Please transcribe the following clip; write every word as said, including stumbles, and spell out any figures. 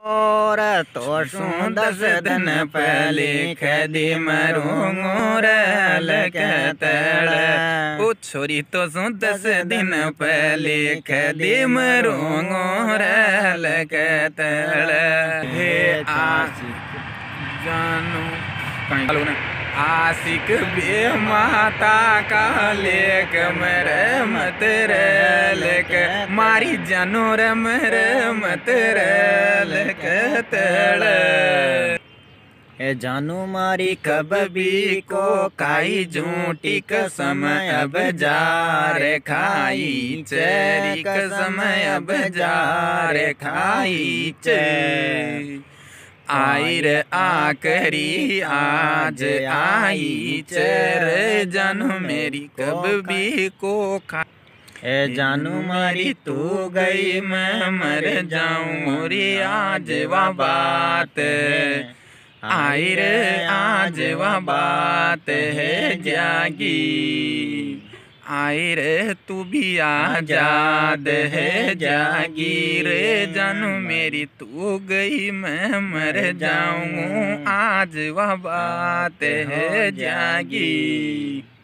और तो सू दस दिन पहले खदी मरूंगूर लकतड़ ओ छोरी तो सू दस दिन पहले खदी मरूंगूर लकतड़ हे आशिक जानू कहीं ना आशिक बे माता का लेक मेरे मत लेक मारी जानो रे मेरे मत लेक तड़ ए जानू मारी कब भी को खाई झूठी कसम अब जा रे खाई चेरी कसम अब जा रे खाई चे आई रे आखरी आज आई चर जानू मेरी कब भी को खा ए जानू मारी तू गई मैं मर जाऊं मोरी आज वह बात आई रे आज वह बात है जागी आई रे तू भी आजाद है जागी रे जानू मेरी तू गई मैं मर जाऊं आज वह बात है जागी।